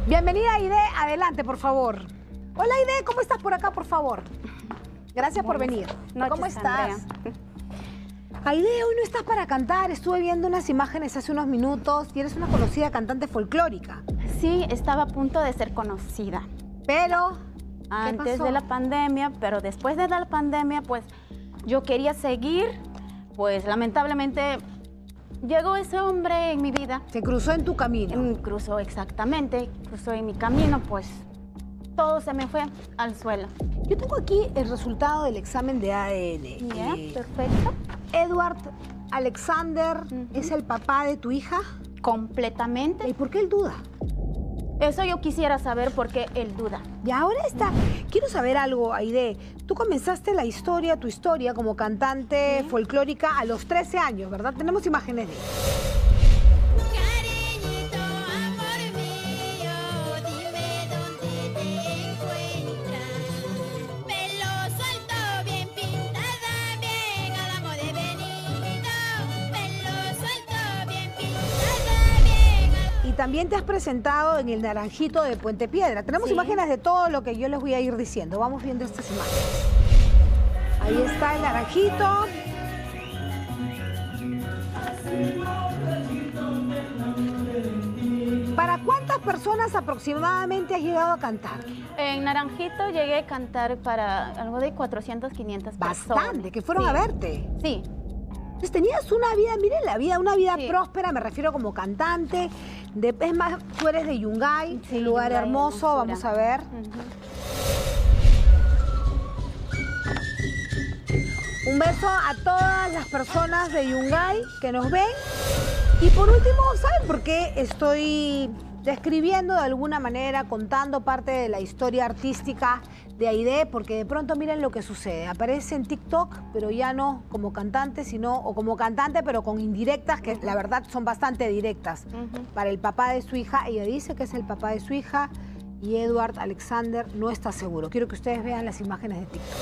Bienvenida, Aide. Adelante, por favor. Hola, Aide, ¿cómo estás por acá, por favor? Gracias por venir. ¿Cómo estás? Aide, hoy no estás para cantar. Estuve viendo unas imágenes hace unos minutos y eres una conocida cantante folclórica. Sí, estaba a punto de ser conocida. Pero, antes de la pandemia, pero después de la pandemia, pues yo quería seguir, pues lamentablemente llegó ese hombre en mi vida. Se cruzó en tu camino. Cruzó exactamente, cruzó en mi camino, pues todo se me fue al suelo. Yo tengo aquí el resultado del examen de ADN. Ya, perfecto. Edward Alexander es el papá de tu hija. Completamente. ¿Y por qué él duda? Eso yo quisiera saber por qué él duda. Y ahora está. Quiero saber algo, Aide. Tú comenzaste tu historia como cantante folclórica a los 13 años, ¿verdad? Tenemos imágenes de Cariñito, amor mío, dime dónde te encuentras. Pelo suelto, bien pintada, bien a la moda he venido. Pelo suelto, bien pintada, bien a la... Y también te has presentado en el Naranjito de Puente Piedra. Tenemos imágenes de todo lo que yo les voy a ir diciendo. Vamos viendo estas imágenes. Ahí está el Naranjito. ¿Para cuántas personas aproximadamente has llegado a cantar? En Naranjito llegué a cantar para algo de 400, 500 personas. Bastante, que fueron a verte. Sí. Entonces tenías una vida, miren la vida, una vida próspera, me refiero como cantante. Es más, tú eres de Yungay, un lugar Yungay, hermoso, vamos a ver. Un beso a todas las personas de Yungay que nos ven. Y por último, ¿saben por qué estoy describiendo de alguna manera, contando parte de la historia artística de Aide? Porque de pronto miren lo que sucede. Aparece en TikTok, pero ya no como cantante, o como cantante, pero con indirectas, que la verdad son bastante directas. Para el papá de su hija, ella dice que es el papá de su hija y Edward Alexander no está seguro. Quiero que ustedes vean las imágenes de TikTok.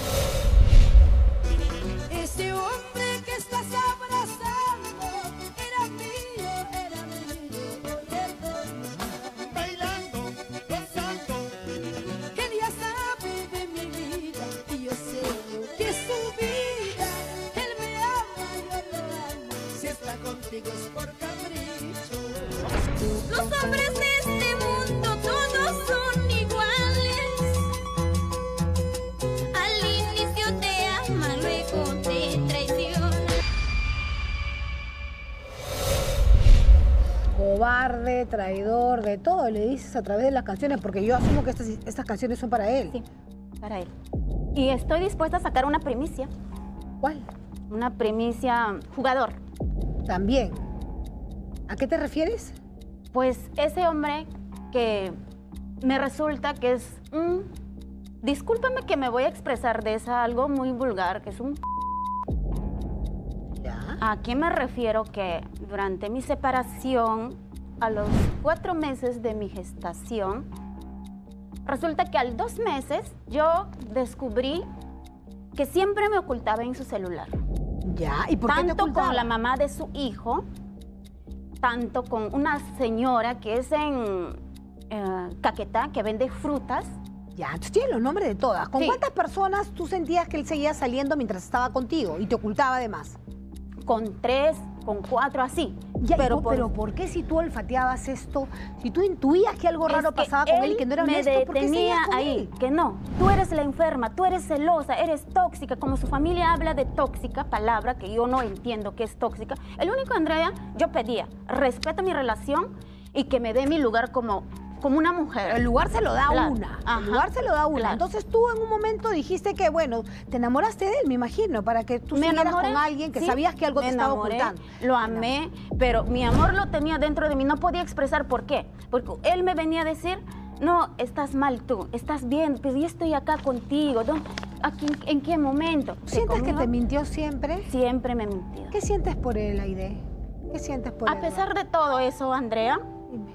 Ese hombre que estás abrazando era mío, perdón. Bailando, gozando, él ya sabe de mi vida y yo sé que es su vida. Él me ama, yo lo amo, si está contigo es por capricho. Los hombres de este mundo todos son iguales. Al inicio te aman, luego te traicionan. Cobarde, traidor, de todo le dices a través de las canciones, porque yo asumo que estas canciones son para él. Sí, para él. Y estoy dispuesta a sacar una primicia. ¿Cuál? Una primicia jugador. También. ¿A qué te refieres? Pues ese hombre que me resulta que es un... Discúlpame que me voy a expresar de esa algo muy vulgar, que es un... ¿Ya? ¿A qué me refiero? Que durante mi separación, a los 4 meses de mi gestación, resulta que a los 2 meses yo descubrí que siempre me ocultaba en su celular. ¿Ya? ¿Y por qué te Tanto ocultaba? con la mamá de su hijo, tanto con una señora que es en Caquetá, que vende frutas. Ya, entonces tienes los nombres de todas. ¿Con Sí. cuántas personas tú sentías que él seguía saliendo mientras estaba contigo y te ocultaba además? Con 3, con 4, así. Ya, pero pero ¿por qué si tú olfateabas esto, si tú intuías que algo raro pasaba con él y que no era me honesto, ¿por qué detenía seguías con ahí? él? Que no, tú eres la enferma, tú eres celosa, eres tóxica. Como su familia habla de tóxica, palabra que yo no entiendo que es tóxica. El único, Andrea, yo pedía, respeta mi relación y que me dé mi lugar como una mujer. El lugar se lo da Claro. una. Ajá. El lugar se lo da una. Claro. Entonces tú en un momento dijiste que, bueno, te enamoraste de él, me imagino, para que tú Me siguieras enamoré, con alguien que sí, sabías que algo te me estaba enamoré, ocultando. Lo amé, pero mi amor lo tenía dentro de mí. No podía expresar por qué. Porque él me venía a decir, no, estás mal tú, estás bien, pues yo estoy acá contigo. Aquí, ¿en qué momento? ¿Sientes que conmigo te mintió siempre? Siempre me mintió. ¿Qué sientes por él, Aide? ¿Qué sientes por él? A pesar de todo eso, Andrea, Dime.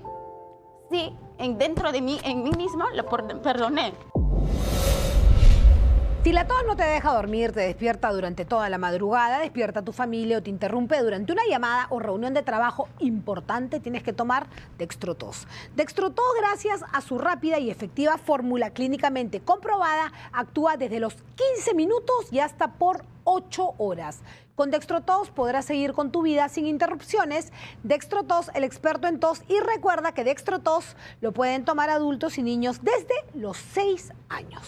sí, dentro de mí, en mí misma, lo perdoné. Si la tos no te deja dormir, te despierta durante toda la madrugada, despierta a tu familia o te interrumpe durante una llamada o reunión de trabajo importante, tienes que tomar Dextrotos. Dextrotos, gracias a su rápida y efectiva fórmula clínicamente comprobada, actúa desde los 15 minutos y hasta por 8 horas. Con Dextrotos podrás seguir con tu vida sin interrupciones. Dextrotos, el experto en tos. Y recuerda que Dextrotos lo pueden tomar adultos y niños desde los 6 años.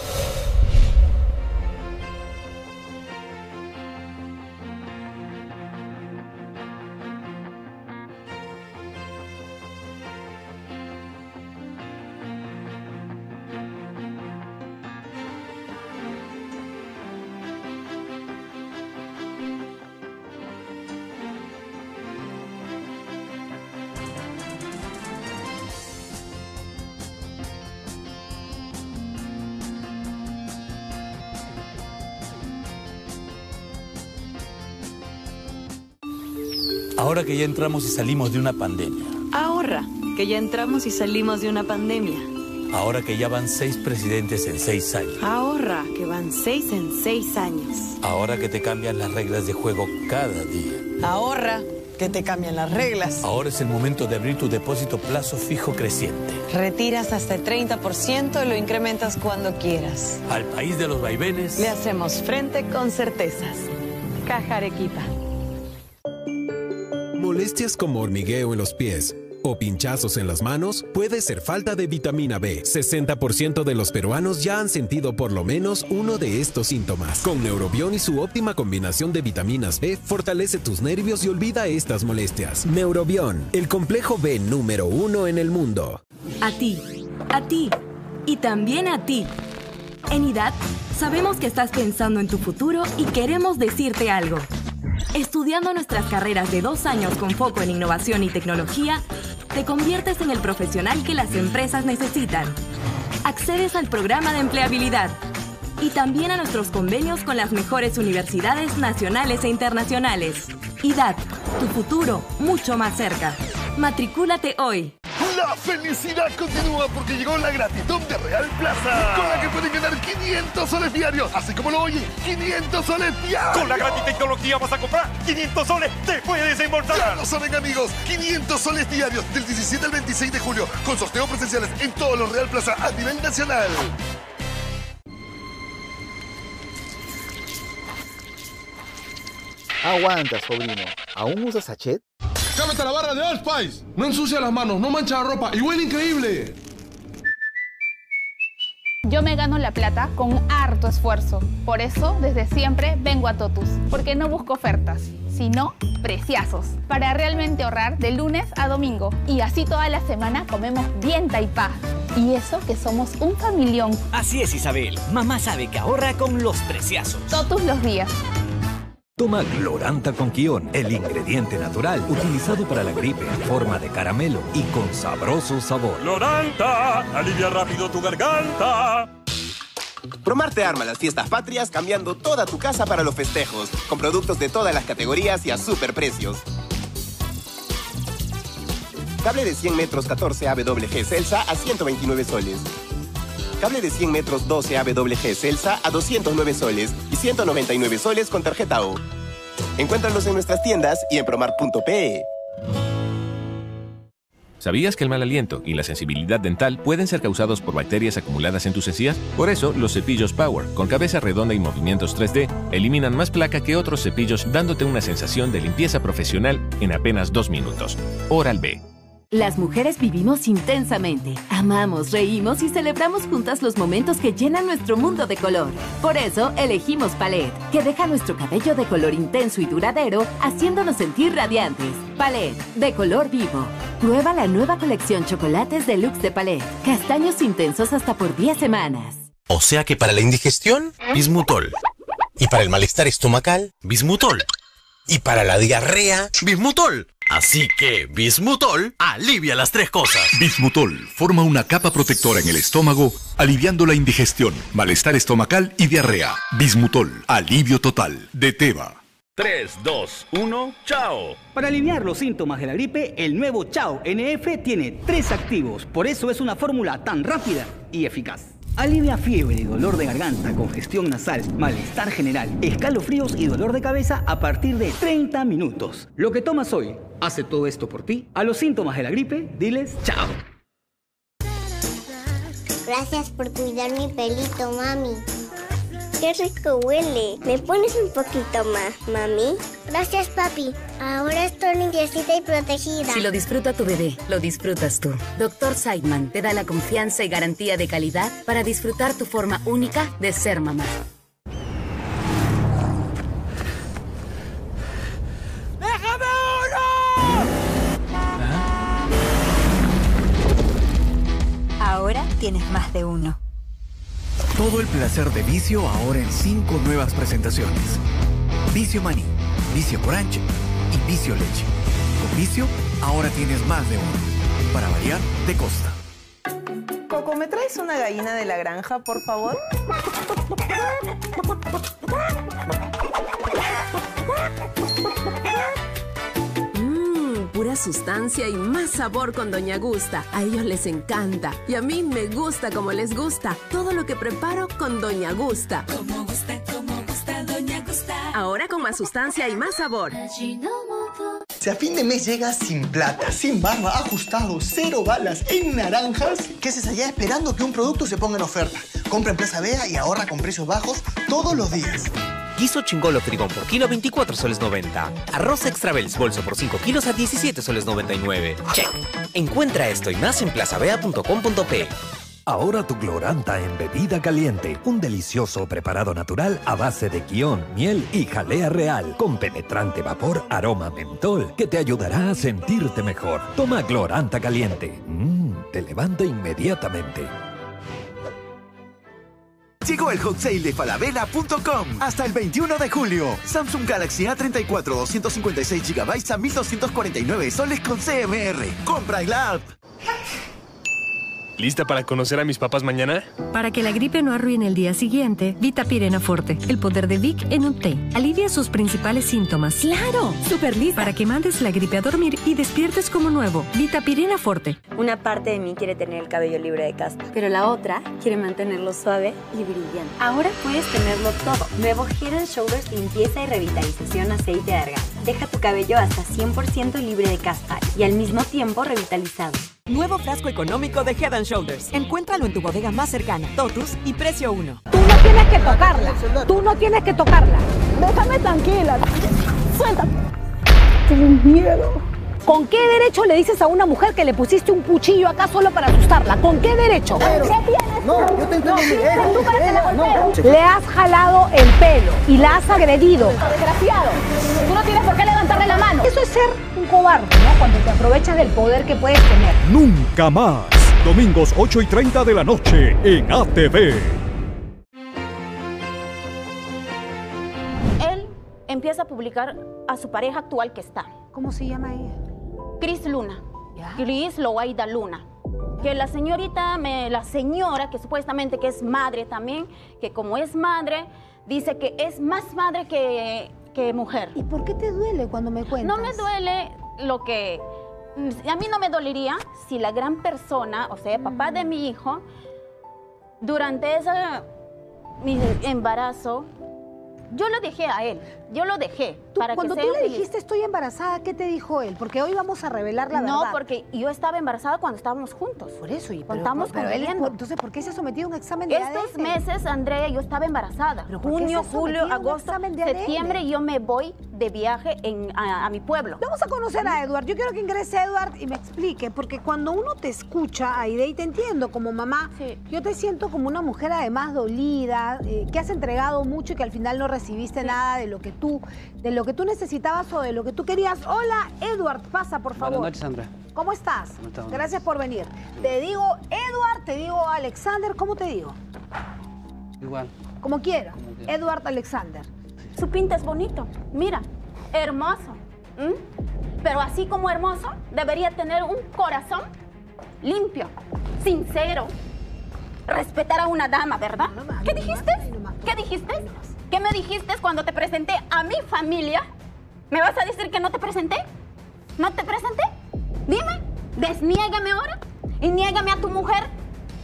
Ahora que ya entramos y salimos de una pandemia. Ahorra, que ya entramos y salimos de una pandemia. Ahora que ya van 6 presidentes en 6 años. Ahorra, que van 6 en 6 años. Ahora que te cambian las reglas de juego cada día. Ahorra, que te cambian las reglas. Ahora es el momento de abrir tu depósito plazo fijo creciente. Retiras hasta el 30% y lo incrementas cuando quieras. Al país de los vaivenes. Le hacemos frente con certezas. Caja Arequipa. Molestias como hormigueo en los pies o pinchazos en las manos puede ser falta de vitamina B. 60% de los peruanos ya han sentido por lo menos uno de estos síntomas. Con Neurobión y su óptima combinación de vitaminas B, fortalece tus nervios y olvida estas molestias. Neurobión, el complejo B número 1 en el mundo. A ti y también a ti. En IDAT sabemos que estás pensando en tu futuro y queremos decirte algo. Estudiando nuestras carreras de 2 años con foco en innovación y tecnología, te conviertes en el profesional que las empresas necesitan. Accedes al programa de empleabilidad y también a nuestros convenios con las mejores universidades nacionales e internacionales. IDAT, tu futuro mucho más cerca. Matricúlate hoy. La felicidad continúa porque llegó la gratitud de Real Plaza, con la que pueden ganar 500 soles diarios, así como lo oyen, 500 soles diarios. Con la gratis tecnología vas a comprar 500 soles, te puedes desembolsar. Ya lo saben, amigos, 500 soles diarios del 17 al 26 de julio, con sorteos presenciales en todos los Real Plaza a nivel nacional. Aguanta, sobrino. ¿Aún usas sachet? ¡Cámete la barra de Old Spice! No ensucia las manos, no mancha la ropa y huele increíble. Yo me gano la plata con harto esfuerzo. Por eso, desde siempre vengo a Totus. Porque no busco ofertas, sino preciazos. Para realmente ahorrar de lunes a domingo. Y así toda la semana comemos bien taipá. Y eso que somos un familión. Así es, Isabel. Mamá sabe que ahorra con los preciazos. Totus los días. Toma Gloranta con Quión, el ingrediente natural utilizado para la gripe en forma de caramelo y con sabroso sabor. Gloranta, alivia rápido tu garganta. Promar te arma las fiestas patrias cambiando toda tu casa para los festejos, con productos de todas las categorías y a superprecios. Cable de 100 metros 14 AWG Celsa a 129 soles. Cable de 100 metros 12 AWG Celsa a 209 soles y 199 soles con tarjeta O. Encuéntralos en nuestras tiendas y en promar.pe. ¿Sabías que el mal aliento y la sensibilidad dental pueden ser causados por bacterias acumuladas en tus encías? Por eso, los cepillos Power, con cabeza redonda y movimientos 3D, eliminan más placa que otros cepillos, dándote una sensación de limpieza profesional en apenas 2 minutos. Oral-B. Las mujeres vivimos intensamente, amamos, reímos y celebramos juntas los momentos que llenan nuestro mundo de color. Por eso, elegimos Palette, que deja nuestro cabello de color intenso y duradero, haciéndonos sentir radiantes. Palette, de color vivo. Prueba la nueva colección Chocolates Deluxe de Palette. Castaños intensos hasta por 10 semanas. O sea que para la indigestión, Bismutol. Y para el malestar estomacal, Bismutol. Y para la diarrea, Bismutol. Así que Bismutol alivia las 3 cosas. Bismutol forma una capa protectora en el estómago, aliviando la indigestión, malestar estomacal y diarrea. Bismutol, alivio total, de Teva. 3, 2, 1, chao. Para aliviar los síntomas de la gripe, el nuevo Chao NF tiene 3 activos. Por eso es una fórmula tan rápida y eficaz. Alivia fiebre, dolor de garganta, congestión nasal, malestar general, escalofríos y dolor de cabeza a partir de 30 minutos. Lo que tomas hoy hace todo esto por ti. A los síntomas de la gripe, diles chao. Gracias por cuidar mi pelito, mami. ¡Qué rico huele! ¿Me pones un poquito más, mami? Gracias, papi. Ahora estoy limpiecita y protegida. Si lo disfruta tu bebé, lo disfrutas tú. Dr. Seidman te da la confianza y garantía de calidad para disfrutar tu forma única de ser mamá. ¡Déjame uno! Ahora tienes más de uno. Todo el placer de Vicio ahora en 5 nuevas presentaciones. Vicio Maní, Vicio Crunch y Vicio Leche. Con Vicio ahora tienes más de uno. Para variar, de costa. Coco, ¿me traes una gallina de la granja, por favor? Pura sustancia y más sabor con Doña Gusta. A ellos les encanta. Y a mí me gusta como les gusta. Todo lo que preparo con Doña Gusta. Como gusta, Doña Gusta. Ahora con más sustancia y más sabor. Si a fin de mes llegas sin plata, sin barba, ajustado, 0 balas, en naranjas, ¿qué haces allá esperando que un producto se ponga en oferta? Compra en Plaza Vea y ahorra con precios bajos todos los días. Guiso chingolo trigón por kilo 24 soles 90. Arroz extra Bells bolso por 5 kilos a 17 soles 99. Check. Encuentra esto y más en plazavea.com.p. Ahora tu Gloranta en bebida caliente. Un delicioso preparado natural a base de quión, miel y jalea real. Con penetrante vapor, aroma mentol que te ayudará a sentirte mejor. Toma Gloranta caliente. Te levanta inmediatamente. Llegó el hot sale de falabella.com hasta el 21 de julio. Samsung Galaxy A34 256 GB a 1,249 soles con CMR. Compra en la app. ¿Lista para conocer a mis papás mañana? Para que la gripe no arruine el día siguiente, Vitapirena Forte, el poder de Vic en un té. Alivia sus principales síntomas. ¡Claro! ¡Súper lista! Para que mandes la gripe a dormir y despiertes como nuevo. Vitapirena Forte. Una parte de mí quiere tener el cabello libre de caspa, pero la otra quiere mantenerlo suave y brillante. Ahora puedes tenerlo todo. Nuevo Head & Shoulders limpieza y revitalización aceite de argán. Deja tu cabello hasta 100% libre de caspa y al mismo tiempo revitalizado. Nuevo frasco económico de Head & Shoulders. Encuéntralo en tu bodega más cercana. Totus y precio 1. Tú no tienes que tocarla. Tú no tienes que tocarla. Déjame tranquila. Suéltame. Tienes miedo. ¿Con qué derecho le dices a una mujer que le pusiste un cuchillo acá solo para asustarla? ¿Con qué derecho? Pero, ¿qué tienes? No, yo te entiendo. ¿Tú para que la golpees? Le has jalado el pelo y la has agredido. Desgraciado. Tú no tienes por qué levantarle la mano. Eso es ser un cobarde, ¿no? Cuando te aprovechas del poder que puedes tener. Nunca más. Domingos 8:30 de la noche en ATV. Él empieza a publicar a su pareja actual que está. ¿Cómo se llama ella? Cris Luna. Cris Loaida Luna. Que la señorita, la señora, que supuestamente que es madre también, que como es madre, dice que es más madre que mujer. ¿Y por qué te duele cuando me cuentas? No me duele lo que... A mí no me dolería si la gran persona, o sea, papá de mi hijo, durante mi embarazo, yo lo dejé a él, yo lo dejé. Cuando tú le dijiste estoy embarazada, ¿qué te dijo él? Porque hoy vamos a revelar la verdad. No, porque yo estaba embarazada cuando estábamos juntos. Por eso, cuando estábamos conviviendo. Entonces, ¿por qué se ha sometido a un examen de ADN? Estos meses, Andrea, yo estaba embarazada. Junio, julio, agosto, septiembre, yo me voy de viaje a mi pueblo. Vamos a conocer a Edward. Yo quiero que ingrese Edward y me explique, porque cuando uno te escucha, Aide, y te entiendo como mamá, yo te siento como una mujer además dolida, que has entregado mucho y que al final no recibiste nada de lo que tú necesitabas o de lo que tú querías. Hola, Edward, pasa, por favor. Buenas noches, Sandra. ¿Cómo estás? Gracias por venir. Te digo Edward, te digo Alexander, ¿cómo te digo? Igual. Como quiera. Edward Alexander. Su pinta es bonito. Mira, hermoso. Pero así como hermoso, debería tener un corazón limpio, sincero. Respetar a una dama, ¿verdad? ¿Qué dijiste? ¿Qué dijiste? ¿Qué me dijiste cuando te presenté a mi familia? ¿Me vas a decir que no te presenté? ¿No te presenté? Dime, desniégame ahora y niégame a tu mujer.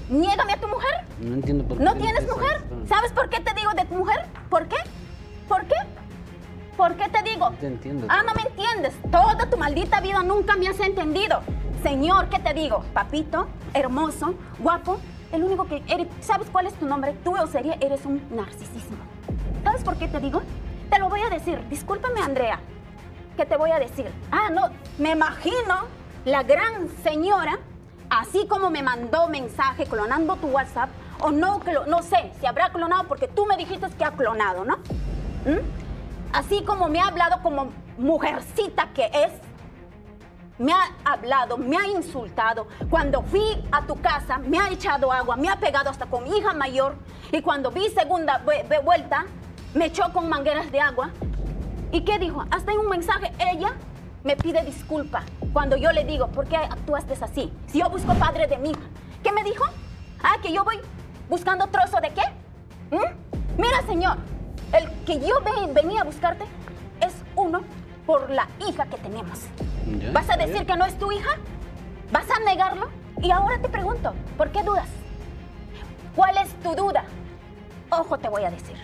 Niégame a tu mujer. No entiendo por qué. ¿No tienes mujer? ¿Sabes por qué te digo de tu mujer? ¿Por qué? ¿Por qué? ¿Por qué te digo? No te entiendo. Ah, no me entiendes. Toda tu maldita vida nunca me has entendido. Señor, ¿qué te digo? Papito, hermoso, guapo, el único que eres... ¿Sabes cuál es tu nombre? Tú, Euseria, eres un narcisismo. ¿Sabes por qué te digo? Te lo voy a decir. Discúlpame, Andrea. ¿Qué te voy a decir? Ah, no, me imagino la gran señora, así como me mandó mensaje clonando tu WhatsApp, o no, no sé si habrá clonado porque tú me dijiste que ha clonado, ¿no? ¿Mm? Así como me ha hablado como mujercita que es, me ha hablado, me ha insultado. Cuando fui a tu casa, me ha echado agua, me ha pegado hasta con mi hija mayor. Y cuando vi segunda vuelta, me echó con mangueras de agua. ¿Y qué dijo? Hasta en un mensaje, ella me pide disculpa cuando yo le digo, ¿por qué actuaste así? Si yo busco padre de mi hija. ¿Qué me dijo? Ah, que yo voy buscando trozo de qué. ¿Mm? Mira, señor, el que yo venía a buscarte es uno por la hija que tenemos. Ya, ¿Vas a decir que no es tu hija? ¿Vas a negarlo? Y ahora te pregunto, ¿por qué dudas? ¿Cuál es tu duda? Ojo, te voy a decir.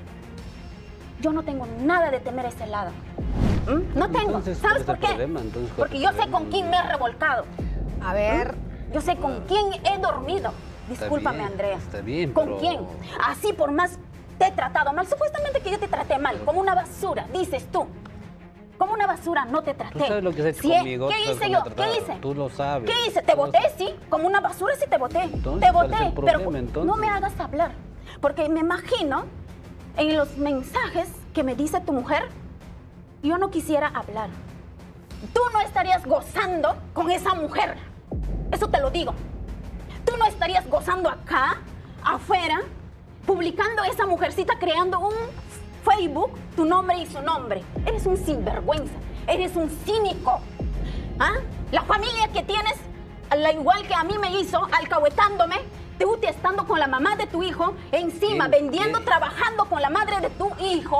Yo no tengo nada de temer ese lado. No tengo. Entonces, ¿Sabes por qué? Porque yo sé con quién me he revolcado. A ver. Yo sé con quién he dormido. Discúlpame, bien, Andrea. está bien, ¿Con pero... quién? Así por más te he tratado mal. Supuestamente que yo te traté mal, como una basura, dices tú. Como una basura no te traté. Tú sabes lo que has hecho conmigo. ¿Qué hice yo? ¿Qué hice? Tú lo sabes. ¿Qué hice? ¿Te voté? Sí. Como una basura sí te voté. Entonces, te ¿cuál es voté. el problema, Pero entonces? no me hagas hablar. Porque me imagino en los mensajes que me dice tu mujer, yo no quisiera hablar. Tú no estarías gozando con esa mujer. Eso te lo digo. Tú no estarías gozando acá, afuera, publicando esa mujercita, creando un Facebook, tu nombre y su nombre. Eres un sinvergüenza, eres un cínico. ¿Ah? La familia que tienes, la igual que a mí me hizo, alcahuetándome, tú estando con la mamá de tu hijo, encima, vendiendo, trabajando con la madre de tu hijo,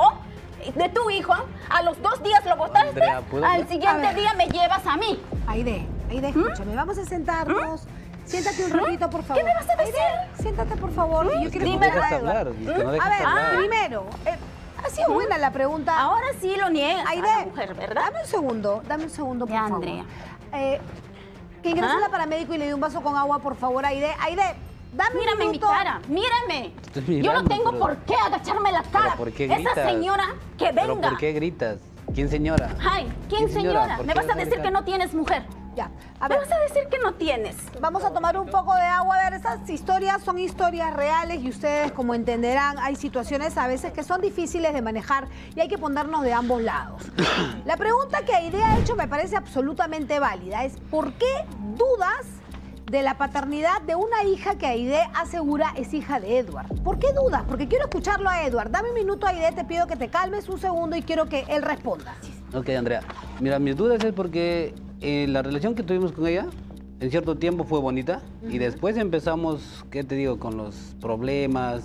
a los 2 días lo botaste, Andrea, al siguiente día me llevas a mí. Aide, escúchame, vamos a sentarnos. Siéntate un ratito, por favor. ¿Qué me vas a decir? Aide, siéntate, por favor. Yo quiero no dejas escuchar a hablar, Edward. que no dejas A ver, hablar. primero, ha sido buena la pregunta. Ahora sí lo niegas Aide, a la mujer, ¿verdad? Dame un segundo, por favor. Andrea. Que ingrese la paramédico y le dé un vaso con agua, por favor, Aide. Aide, dame Mírame un mi minuto. cara, mírame. Estoy Yo no mirando, tengo pero- por qué agacharme la cara. ¿Pero por qué Esa gritas? señora que ¿Pero venga. por qué gritas? ¿Quién señora? Ay, ¿quién señora? ¿Por Me qué vas a vas a decir que gritar? no tienes mujer. Ya, Me vas a decir que no tienes. Vamos a tomar un poco de agua. A ver, esas historias son historias reales y ustedes, como entenderán, hay situaciones a veces que son difíciles de manejar y hay que ponernos de ambos lados. La pregunta que Aide ha hecho me parece absolutamente válida. Es ¿por qué dudas de la paternidad de una hija que Aide asegura es hija de Edward? ¿Por qué dudas? Porque quiero escucharlo a Edward. Dame un minuto, Aide, te pido que te calmes un segundo y quiero que él responda. Ok, Andrea. Mira, mis dudas es porque la relación que tuvimos con ella, en cierto tiempo fue bonita. Y después empezamos, ¿qué te digo? Con los problemas,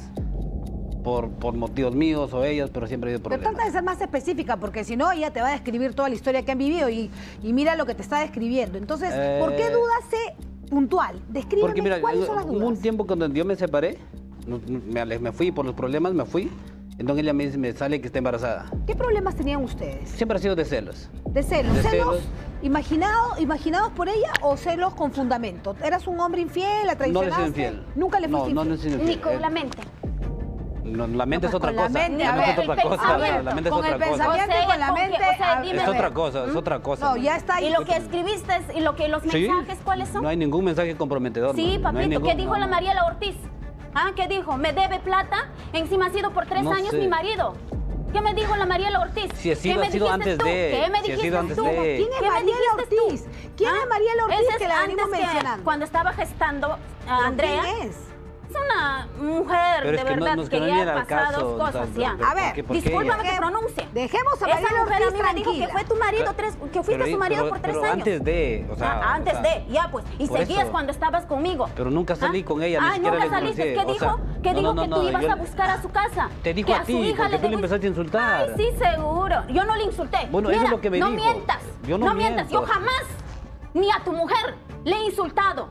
por motivos míos o ellos, pero siempre ha habido Pero problemas. trata de ser más específica, porque si no, ella te va a describir toda la historia que han vivido y mira lo que te está describiendo. Entonces, ¿por qué dudas puntual? Descríbeme Porque mira, cuáles son las hubo dudas. un tiempo cuando yo me separé, me fui por los problemas, me fui. Entonces ella me sale que está embarazada. ¿Qué problemas tenían ustedes? Siempre ha sido de celos. ¿De celos? De ¿Celos celos. imaginados por ella o celos con fundamento? ¿Eras un hombre infiel, la No traicionaste? le soy infiel. Nunca le fuiste No infiel. le soy infiel. Ni con la mente. No, la mente es pues otra con la cosa. mente, La a mente es ver, otra el cosa. pensamiento, La mente es con el otra cosa. pensamiento y con la ¿con qué? mente. O sea, dime. Es otra cosa, es otra cosa. No, ya está ahí. Y lo que escribiste y lo que los ¿Sí? mensajes, ¿cuáles son? No hay ningún mensaje comprometedor. Sí, no hay papito, ningún- ¿qué dijo no, la no. Mariela Ortiz? ¿Ah? ¿Qué dijo? ¿Me debe plata? Encima ha sido por 3 No años sé. mi marido. ¿Qué me dijo la Mariela Ortiz? Si ha sido- ¿Qué me ha sido dijiste antes tú? de, ¿Qué me si ha dijiste sido antes tú? de. ¿Quién es ¿Qué me Mariela dijiste tú? Ortiz? ¿Quién es Mariela Ortiz Ese es que la venimos antes que mencionando? cuando estaba gestando a ¿Pero Andrea. quién es? Es una mujer Pero es de que no- verdad no es que que no ya viene ha al pasado caso, cosas o sea, ya. pero A ver, ¿por qué Discúlpame ella? que pronuncie. Dejemos a Esa Mariela mujer a Ortiz mí me dijo que tranquila. fue tu marido que fuiste su marido por 3 pero años. antes de, o sea, antes de, ya pues. Y por seguías eso. cuando estabas conmigo. Pero nunca salí con ella, ni Ay, siquiera nunca le saliste. conocí, ¿Qué o dijo? sea, ¿Qué no, dijo no, que no, tú ibas yo- a buscar a su casa? Te dijo que a ti, su hija porque tú le dijo- empezaste a insultar. Ay, sí, seguro. Yo no le insulté. Bueno, Mira, eso es lo que me no dijo. mientas. Yo no mientas. Yo miento. jamás, ni a tu mujer, le he insultado.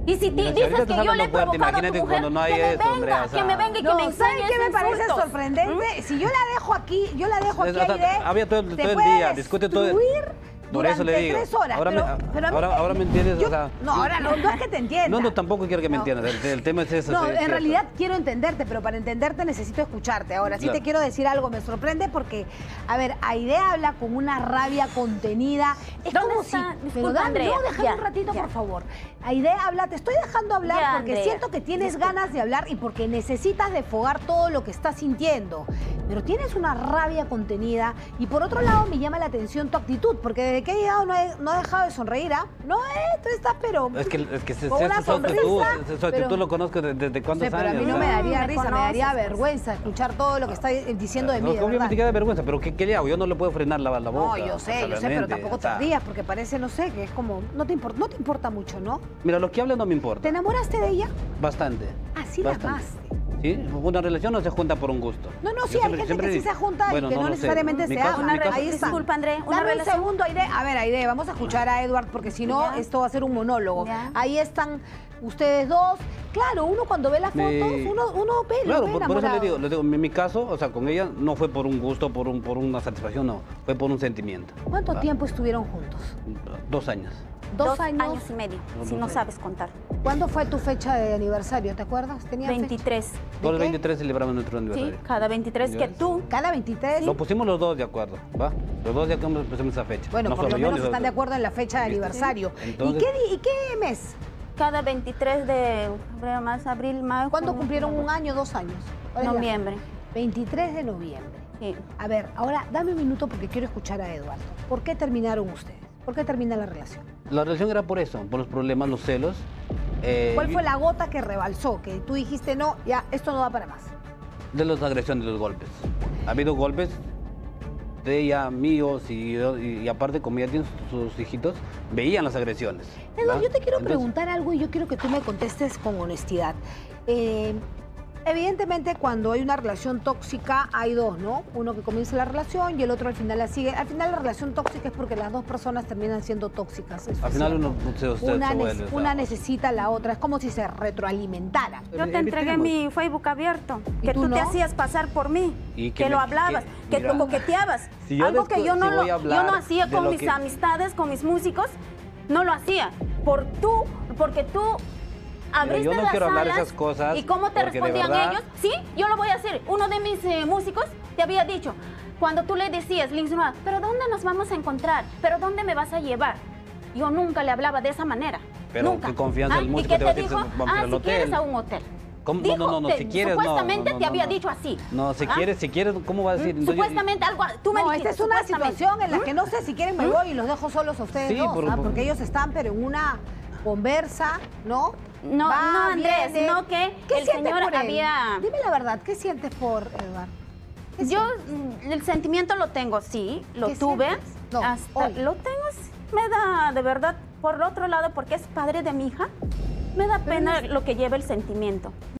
Y si Mira, dices ahorita que estás yo le he hablando fuerte, provocado a imagínate tu mujer, cuando no hay que me eso, venga, Andrea, o que me sea. venga y que me enseñe ¿saben qué me parece insultos? sorprendente? Si yo la dejo aquí, O sea, había todo el día, discute todo el Por eso le digo. 3 horas. Ahora me entiendes, o sea. No, ahora no es que te entienda. No, tampoco quiero que me entiendas. El tema es eso. No, sí, en realidad quiero entenderte, pero para entenderte necesito escucharte. Ahora, sí Claro. te quiero decir algo, me sorprende porque, a ver, Aide habla con una rabia contenida. Es ¿Dónde como está? si... Disculpa, Pero Andrea, déjame ya, un ratito, ya. por favor. Aide habla, te estoy dejando hablar Ya, porque Andrea, siento que tienes disculpa. ganas de hablar y porque necesitas desfogar todo lo que estás sintiendo. Pero tienes una rabia contenida y por otro lado me llama la atención tu actitud, porque desde que he llegado no he dejado de sonreír, ¿ah? No, tú estás, pero... Es que con una su actitud, sonrisa, su actitud pero- lo conozco desde cuántos Sí, pero a años. mí no ¿no? me daría Me risa, me conoces, daría pues. vergüenza escuchar todo lo que está diciendo de mí, No, de verdad. obviamente queda vergüenza, pero ¿qué le hago? Yo no le puedo frenar la No, boca. yo o sé, sea, pero realmente, tampoco o sea, te rías porque parece, no sé, que es como, no te importa mucho, ¿no? Mira, lo que hable no me ¿Te importa. enamoraste de ella? Bastante. Así la Bastante. amaste. ¿Sí? Una relación no se junta por un gusto. No, Yo sí, hay gente que sí digo- se junta Bueno, y que no lo sé. necesariamente Mi se caso- ama. mi caso- Ahí está. Disculpa, André, una Dame un relación. segundo, Aide. A ver, Aide, vamos a escuchar a Edward porque si no, Ya. esto va a ser un monólogo. Ya. Ahí están ustedes dos. Claro, uno cuando ve las fotos, uno ve, Claro, lo ve por eso enamorado. le digo, en mi caso, o sea, con ella no fue por un gusto, por una satisfacción, no. Fue por un sentimiento. ¿Cuánto Ah, tiempo estuvieron juntos? 2 años. ¿Dos 2 años? años y medio, si no años. sabes contar. ¿Cuándo fue tu fecha de aniversario? ¿Te acuerdas? ¿Tenía 23. Todos los qué? 23 celebramos nuestro Sí, aniversario. cada 23 que Ya. tú. ¿Cada 23? Lo pusimos los dos de acuerdo, ¿va? Los dos ya pusimos esa fecha. Bueno, No por lo solo yo, menos ni están los de dos. acuerdo en la fecha de ¿Viste? aniversario. Entonces- ¿Y qué mes? Cada 23 de febrero, marzo, abril, mayo. ¿Cuándo junio, cumplieron julio. un año, 2 años? ¿Cuál es la Noviembre. fecha? 23 de noviembre. Sí. A ver, ahora dame un minuto porque quiero escuchar a Eduardo. ¿Por qué terminaron ustedes? ¿Por qué termina la relación? La relación era por eso, por los problemas, los celos. ¿Cuál fue la gota que rebalsó? Que tú dijiste, no, ya, esto no va para más. De las agresiones, de los golpes. Ha habido golpes de ella, míos, y aparte, como ella tiene sus hijitos, veían las agresiones. Eduardo, ¿va? yo te quiero Entonces, preguntar algo y yo quiero que tú me contestes con honestidad. Evidentemente, cuando hay una relación tóxica, hay dos, ¿no? Uno que comienza la relación y el otro al final la sigue. Al final la relación tóxica es porque las dos personas terminan siendo tóxicas. eso Al es final cierto. uno se vuelve. o sea, Una necesita a la otra. Es como si se retroalimentaran. Yo te entregué mi Facebook abierto, ¿Y que tú tú te no? hacías pasar por mí, Y que que lo me- hablabas, que- que mira, tú coqueteabas. si yo Algo que después- yo no, si voy a yo no hablar hacía de con lo mis que- amistades, con mis músicos, no lo hacía. Porque tú abriste yo no las quiero hablar de alas. esas cosas, ¿Y cómo te porque de respondían verdad- ellos? Sí, yo lo voy a hacer. Uno de mis músicos te había dicho, cuando tú le decías, le insinuabas, ¿pero dónde nos vamos a encontrar? ¿Pero dónde me vas a llevar? Yo nunca le hablaba de esa manera. Pero nunca. qué confianza el ¿Y músico qué te va a te decir, dijo? vamos al Si hotel. quieres a un hotel. ¿Cómo? Dijo, No, si quieres, no. supuestamente no, te había no. dicho así. No, si ¿Ah? quieres, ¿cómo va a decir? Entonces, Supuestamente algo, tú me No, dijiste, esta es una supuestamente. situación en la que no sé si quieren me voy y los dejo solos a ustedes Sí, dos, por- porque ellos están pero en una conversa, ¿no? No, Va, no, Andrés, viene. sino que ¿Qué el sientes señor por él? había... Dime la verdad, ¿qué sientes por Eduardo? ¿Qué Yo sientes? el sentimiento lo tengo, sí, lo ¿Qué tuve. sientes? No, Hasta hoy. lo tengo, sí, me da de verdad, por otro lado, porque es padre de mi hija, me da pena lo que lleva el sentimiento.